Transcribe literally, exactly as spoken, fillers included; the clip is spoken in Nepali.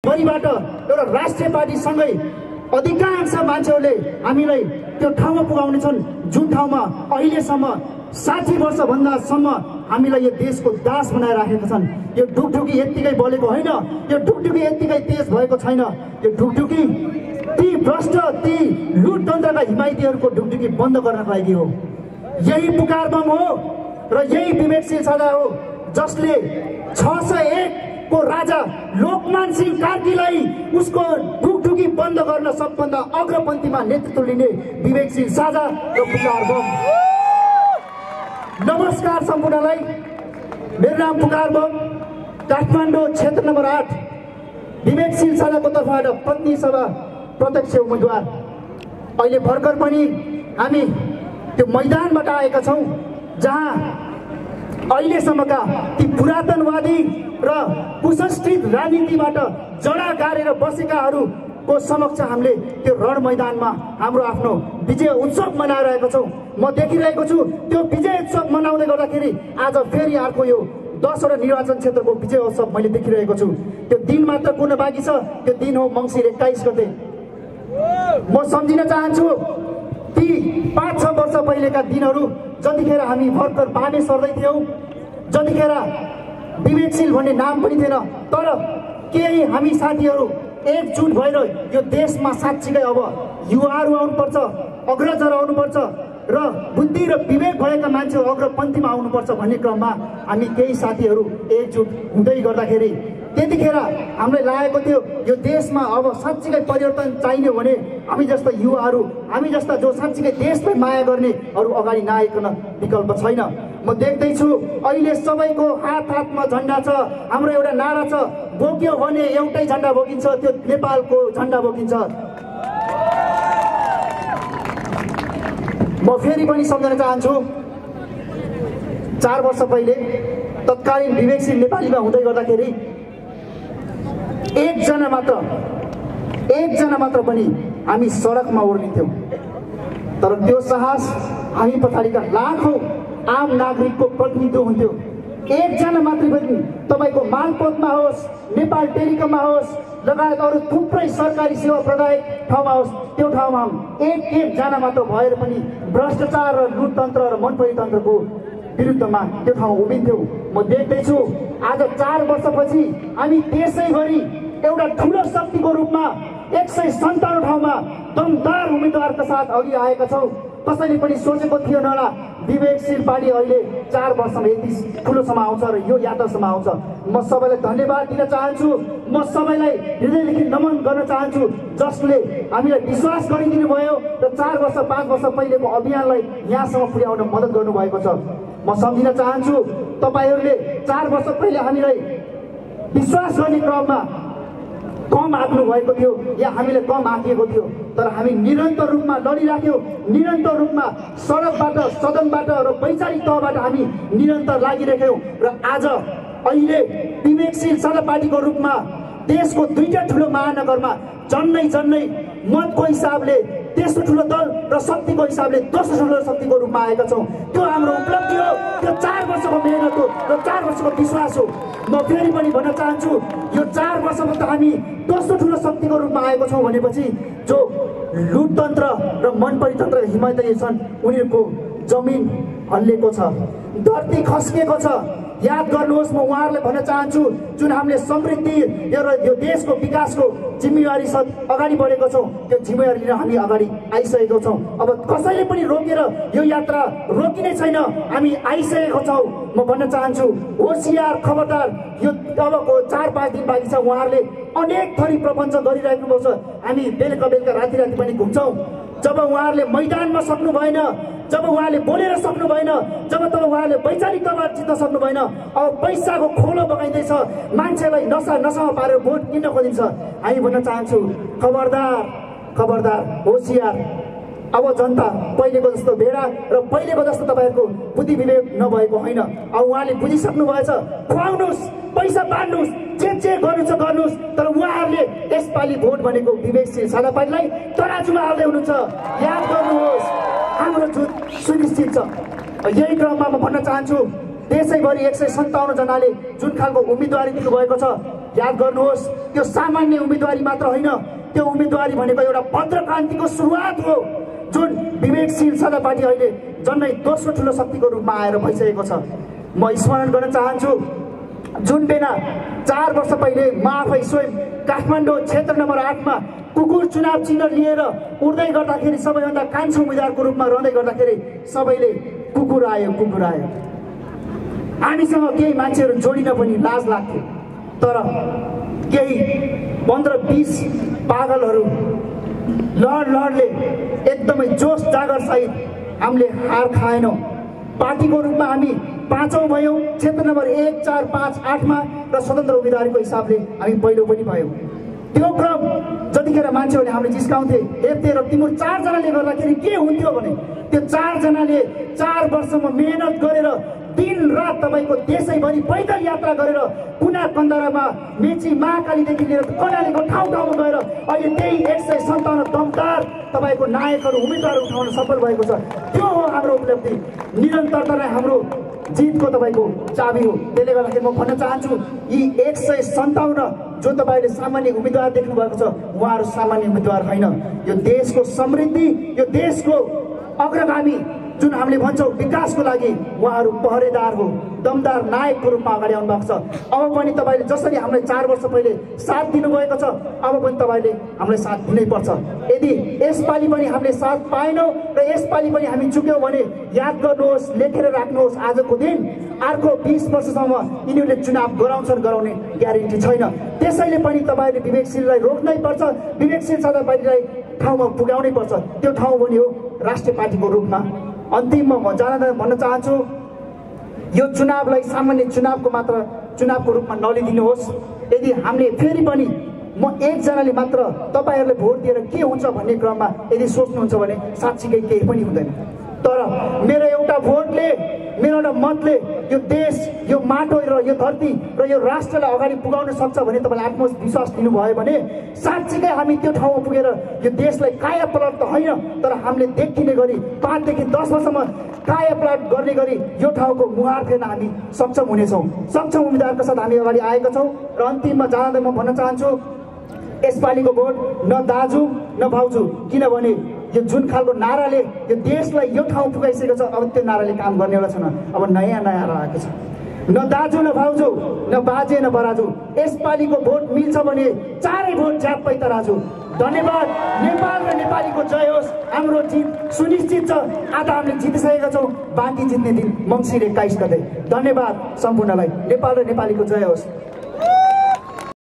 भरिबाट एउटा राष्ट्रिय पार्टीसँगै अधिकांश मान्छेहरूले हामीलाई त्यो ठाउँमा पुगाउने छन् जुन ठाउँमा अहिलेसम्म साठी वर्षभन्दासम्म हामीलाई यो देशको दास बनाएर राखेका छन्। यो ढुकढुकी यत्तिकै बलेको होइन, यो ढुकढुकी यत्तिकै तेज भएको छैन। यो ढुकढुकी ती भ्रष्ट ती लुटतन्त्रका हिमायतीहरूको ढुकढुकी बन्द गर्नको लागि हो। यही पुकार बम हो र यही विवेकशील सजा हो जसले छ सय एक को राजा लोकमान सिंह कार्कीलाई उसको ढुकढुकी बन्द गर्न सबभन्दा अग्रपन्थीमा नेतृत्व लिने विवेकशील साझा र पुकार बम। नमस्कार सम्पूर्णलाई, मेरो नाम पुकार बम, काठमाडौँ क्षेत्र नम्बर आठ विवेकशील साझाको तर्फबाट प्रतिनिधि सभा प्रत्यक्ष उम्मेदवार। अहिले भर्खर पनि हामी त्यो मैदानबाट आएका छौँ जहाँ अहिलेसम्मका ती पुरातनवादी र कुसंस्कृत राजनीतिबाट जडा गाडेर बसेकाहरूको समक्ष हामीले त्यो रण मैदानमा हाम्रो आफ्नो विजय उत्सव मनाइरहेका छौँ। म देखिरहेको छु त्यो विजय उत्सव मनाउँदै गर्दाखेरि आज फेरि अर्को यो दसवटा निर्वाचन क्षेत्रको विजय उत्सव मैले देखिरहेको छु। त्यो दिन मात्र कुर्न बाँकी छ, त्यो दिन हो मङ्सिर एक्काइस गते। म सम्झिन चाहन्छु ती पाँच छ वर्ष पहिलेका दिनहरू जतिखेर हामी भर्खर बामे सर्दै थियौँ, जतिखेर विवेकशील भन्ने नाम पनि थिएन, तर केही हामी साथीहरू एकजुट भएर यो देशमा साँच्चीकै अब युवाहरू आउनुपर्छ, अग्रजहरू आउनुपर्छ र बुद्धि र विवेक भएका मान्छेहरू अग्रपन्थीमा आउनुपर्छ भन्ने क्रममा हामी केही साथीहरू एकजुट हुँदै गर्दाखेरि त्यतिखेर हामीलाई लागेको थियो यो देशमा अब साँच्चीकै परिवर्तन चाहिने भने हामी जस्ता युवाहरू, हामी जस्ता जो साँच्चीकै देशलाई माया गर्ने अरू अगाडि नआइकन विकल्प छैन। म देख्दैछु अहिले सबैको हात हातमा झन्डा छ। हाम्रो एउटा नारा छ, बोक्यो भने एउटै झन्डा बोकिन्छ, त्यो नेपालको झन्डा बोकिन्छ। म फेरि पनि सम्झन चाहन्छु चार वर्ष पहिले तत्कालीन विवेकशील नेपालीमा हुँदै गर्दाखेरि एकजना मात्र एकजना मात्र पनि हामी सडकमा ओर्लिन्थ्यौँ, तर त्यो साहस हामी पछाडिका लाखौँ आम नागरिकको प्रतिनिधित्व हुन्थ्यो। एकजना मात्र पनि तपाईँको मालपोतमा होस्, नेपाल टेलिकममा होस्, लगायत अरू थुप्रै सरकारी सेवा प्रदायक ठाउँमा होस्, त्यो ठाउँमा एक एकजना मात्र भएर पनि भ्रष्टाचार र लुटतन्त्र र मनपरितन्त्रको विरुद्धमा त्यो ठाउँ उभिन्थ्यौँ। म देख्दैछु आज चार वर्षपछि हामी त्यसैगरी एउटा ठुलो शक्तिको रूपमा एक सय सन्ताउन्न ठाउँमा दमदार उम्मेदवारका साथ अघि आएका छौँ। कसैले पनि सोचेको थियो होला विवेकशील पार्टी अहिले चार वर्षमा यति ठुलोसम्म आउँछ र यो यात्रासम्म आउँछ। म सबैलाई धन्यवाद दिन चाहन्छु, म सबैलाई हृदयदेखि नमन गर्न चाहन्छु जसले हामीलाई विश्वास गरिदिनु भयो र चार वर्ष पाँच वर्ष पहिलेको अभियानलाई यहाँसम्म पुर्याउन मद्दत गर्नुभएको छ। म सम्झिन चाहन्छु तपाईँहरूले चार वर्ष पहिले हामीलाई विश्वास गर्ने क्रममा कम आँक्नु भएको थियो या हामीले कम आँकिएको थियो, तर हामी निरन्तर रूपमा लडिराख्यौँ, निरन्तर रूपमा सडकबाट, सदनबाट र वैचारिक तहबाट हामी निरन्तर लागिरहेथ्यौँ र आज अहिले विवेकशील साझा पार्टीको रूपमा देशको दुईटा ठुलो महानगरमा जन्नै जन्नै मतको हिसाबले तेस्रो ठुलो दल र शक्तिको हिसाबले दोस्रो ठुलो शक्तिको रूपमा आएका छौँ। त्यो हाम्रो उपलब्धि हो, त्यो चार वर्षको मेहनत हो र चार वर्षको विश्वास हो। म फेरि पनि भन्न चाहन्छु यो चार वर्षमा त हामी दोस्रो ठुलो शक्तिको रूपमा आएको छौँ भनेपछि जो लुटतन्त्र र मनपरितन्त्र हिमायती छन् उनीहरूको जमिन हल्लिएको छ, धरती खस्किएको छ। याद गर्नुहोस्, म उहाँहरूलाई भन्न चाहन्छु जुन हामीले समृद्धि र यो देशको विकासको जिम्मेवारी साथ अगाडि बढेको छौँ, त्यो जिम्मेवारी लिन हामी अगाडि आइसकेको छौँ। अब कसैले पनि रोकेर यो यात्रा रोकिने छैन, हामी आइसकेको छौँ। म भन्न चाहन्छु होसियार, खबरदार, यो अबको चार पाँच दिन बाँकी छ। उहाँहरूले अनेक थरी प्रपञ्च गरिरहेको छ, हामी बेलुका बेलुका राति राति पनि घुम्छौँ। जब उहाँहरूले मैदानमा सक्नु भएन, जब उहाँले बोलेर सक्नु भएन, जब तब उहाँले वैचारिक तहबाट जित्न सक्नु भएन, अब पैसाको खोलो बगाइँदैछ, मान्छेलाई नसा नसामा पारेर भोट किन्न खोजिन्छ। हामी भन्न चाहन्छु खबरदार, खबरदार, होसियार। अब जनता पहिलेको जस्तो भेडा र पहिलेको जस्तो तपाईँहरूको बुद्धि विवेक नभएको होइन। अब उहाँले बुझिसक्नु भएछ, खुवाउनुहोस्, पैसा बाँड्नुहोस्, जे जे गर्नु छ गर्नुहोस्, तर उहाँहरूले यसपालि भोट भनेको विवेकशील साझा पार्टीलाई तराजुमा हाल्दै हुनुहुन्छ। याद गर्नुहोस्, हाम्रो जुट सुनिश्चित छ। यही क्रममा म भन्न चाहन्छु देशैभरि एक सय सन्ताउन्न जनाले जुन खालको उम्मेदवारी दिनुभएको छ, याद गर्नुहोस्, त्यो सामान्य उम्मेदवारी मात्र होइन, त्यो उम्मेदवारी भनेको एउटा भद्र क्रान्तिको सुरुवात हो, जुन विवेकशील सदा पार्टी अहिले जन्मै दोस्रो ठुलो शक्तिको रूपमा आएर भइसकेको छ। म स्मरण गर्न चाहन्छु, जुन बेला चार वर्ष पहिले म आफै स्वयं काठमाडौँ क्षेत्र नम्बर आठमा कुकुर चुनाव चिन्ह लिएर उड्दै गर्दाखेरि, सबैभन्दा कान्छो उम्मेदवारको रूपमा रहँदै गर्दाखेरि सबैले कुकुर आयो कुकुर आयो, हामीसँग केही मान्छेहरू जोडिन पनि लाज लाग्थ्यो। तर केही पन्ध्र बिस पागलहरू लड लडले एकदमै जोस जागर सहित हामीले हार खाएनौँ। पार्टीको रूपमा हामी पाँचौँ भयौँ क्षेत्र नम्बर एक चार पाँच आठमा र स्वतन्त्र उम्मेदवारीको हिसाबले हामी पहिलो पनि भयौँ। त्यो क्रम जतिखेर मान्छेहरूले हामीले जिस्काउँथे, हे तेरो तिम्रो चारजनाले गर्दाखेरि के हुन्थ्यो भने, त्यो चारजनाले चार वर्षमा मेहनत गरेर दिन रात तपाईँको देशैभरि पैदल यात्रा गरेर कुना कन्दरामा मेची महाकालीदेखि लिएर कर्णालीको ठाउँ ठाउँमा गएर अहिले त्यही एक सय सन्ताउन्न दमदार तपाईँको नायकहरू उम्मेदवार उठाउन सफल भएको छ। त्यो हो हाम्रो उपलब्धि, निरन्तरता नै हाम्रो जितको तपाईँको चाबी हो। त्यसले गर्दाखेरि म भन्न चाहन्छु, यी एक सय सन्ताउन्न जो तपाईँले सामान्य उम्मेदवार देख्नु भएको छ, उहाँहरू सामान्य उम्मेदवार होइन। यो देशको समृद्धि, यो देशको अग्रगामी जुन हामीले भन्छौँ विकासको लागि उहाँहरू पहरेदार हो, दमदार नायकको रूपमा अगाडि आउनु भएको छ। अब पनि तपाईँले जसरी हामीलाई चार वर्ष पहिले साथ दिनुभएको छ, अब पनि तपाईँले हामीलाई साथ दिनै पर्छ। यदि यसपालि पनि हामीले साथ पाएनौँ र यसपालि पनि हामी चुक्यौँ भने याद गर्नुहोस्, लेखेर राख्नुहोस्, आजको दिन अर्को बिस वर्षसम्म यिनीहरूले चुनाव गराउँछन्, गराउने ग्यारेन्टी छैन। त्यसैले पनि तपाईँले विवेकशीललाई रोक्नै पर्छ, विवेकशील सदा पार्टीलाई ठाउँमा पुर्याउनै पर्छ। त्यो ठाउँ पनि हो राष्ट्रिय पार्टीको रूपमा। अन्तिममा म जान भन्न चाहन्छु, यो चुनावलाई सामान्य चुनावको मात्र चुनावको रूपमा नलिदिनुहोस्। यदि हामीले फेरि पनि म एकजनाले मात्र तपाईँहरूले भोट दिएर के हुन्छ भन्ने क्रममा यदि सोच्नुहुन्छ भने साँच्चीकै केही पनि हुँदैन। तर मेरो एउटा भोटले, मेरो एउटा मतले यो देश, यो माटो र यो धरती र यो राष्ट्रलाई अगाडि पुगाउन सक्छ भने तपाईँले आत्मविश्वास दिनुभयो भने साँच्चीकै हामी त्यो ठाउँमा पुगेर यो देशलाई कायापलट त होइन, तर हामीले देखिने गरी पाँचदेखि दस वर्षमा कायापलट गर्ने गरी यो ठाउँको मुहार फेर्न हामी सक्षम हुनेछौँ। सक्षम उम्मेदवारका साथ हामी अगाडि आएका छौँ। र अन्तिममा जाँदै म भन्न चाहन्छु, यसपालिको भोट न दाजु न भाउजू, किनभने यो जुन खालको नाराले यो देशलाई यो ठाउँ पुगाइसकेको छ, अब त्यो नाराले काम गर्नेवाला छैन। अब नयाँ नयाँ आएको छ, न दाजु न भाउजू, न बाजे न बराजु। यसपालिको भोट मिल्छ भने चारै भोट जात पैता राजु। धन्यवाद। नेपाल र नेपालीको जय होस्। हाम्रो जित सुनिश्चित छ। आधा हामीले जितिसकेका छौँ, बाँकी जित्ने दिन मङ्सिर एक्काइस गते। धन्यवाद सम्पूर्णलाई। नेपाल र नेपालीको जय होस्।